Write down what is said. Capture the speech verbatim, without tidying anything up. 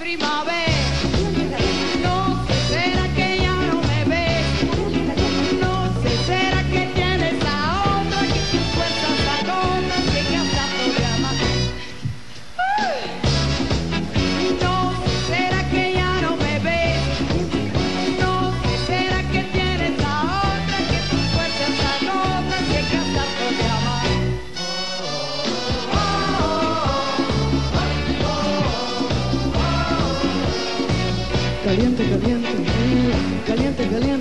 primavera. No sé, será que ya no me ves. No sé, será que tienes a otra que tus fuerzas agotan, que gastas por amar. No sé, será que ya no me ves. No sé, será que tienes a otra que tus fuerzas agotan, que gastas por amar. Caliente, caliente, caliente, caliente.